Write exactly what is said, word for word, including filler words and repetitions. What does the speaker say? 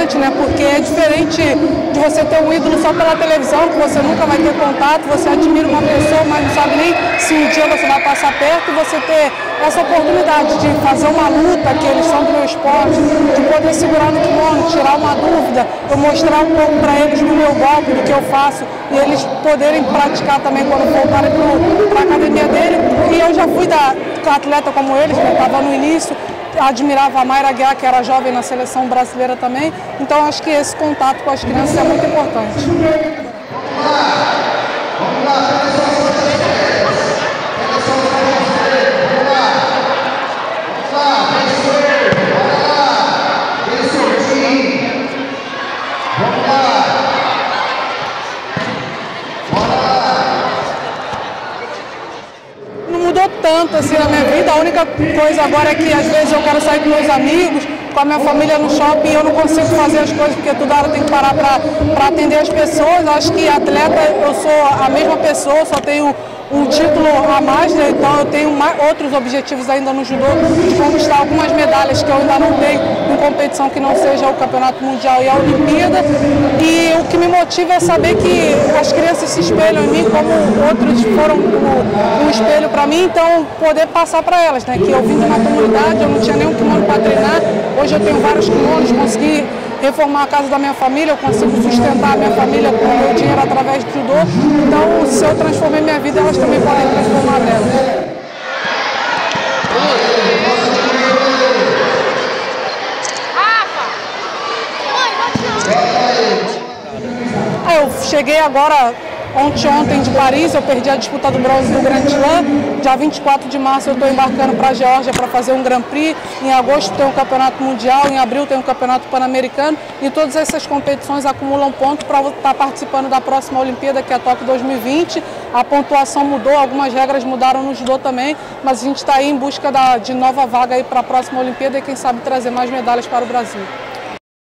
importante, né? Porque é diferente de você ter um ídolo só pela televisão, que você nunca vai ter contato, você admira uma pessoa, mas não sabe nem se um dia você vai passar perto, e você ter essa oportunidade de fazer uma luta, que eles são do meu esporte, de poder segurar no kimono, tirar uma dúvida, eu mostrar um pouco para eles do meu golpe, do que eu faço, e eles poderem praticar também quando voltarem para a academia dele. E eu já fui da, atleta como eles, né? Estava no início, admirava a Mayra Aguiar, que era jovem na seleção brasileira também, então acho que esse contato com as crianças é muito importante. Vamos lá, vamos lá, tanto assim na minha vida, a única coisa agora é que às vezes eu quero sair com meus amigos, com a minha família no shopping, e eu não consigo fazer as coisas porque toda hora eu tenho que parar para atender as pessoas. Acho que atleta, eu sou a mesma pessoa, só tenho um título a mais, né? Então eu tenho mais, outros objetivos ainda no judô, de conquistar algumas medalhas que eu ainda não tenho em competição que não seja o Campeonato Mundial e a Olimpíada. E o que me motiva é saber que as crianças se espelham em mim como outros foram um, um espelho para mim, então poder passar para elas, né? Que eu vim de uma comunidade, eu não tinha nenhum kimono para treinar, hoje eu tenho vários kimonos, consegui reformar a casa da minha família, eu consigo sustentar a minha família com o meu dinheiro através do judô. Então, se eu transformei minha vida, elas também podem transformar dela. Ah, eu cheguei agora ontem, ontem de Paris, eu perdi a disputa do bronze do Grand Slam. Dia vinte e quatro de março eu estou embarcando para a Geórgia para fazer um Grand Prix. Em agosto tem um campeonato mundial, em abril tem um campeonato pan-americano. E todas essas competições acumulam pontos para estar participando da próxima Olimpíada, que é a Tóquio dois mil e vinte. A pontuação mudou, algumas regras mudaram no judô também, mas a gente está aí em busca da, de nova vaga para a próxima Olimpíada e quem sabe trazer mais medalhas para o Brasil.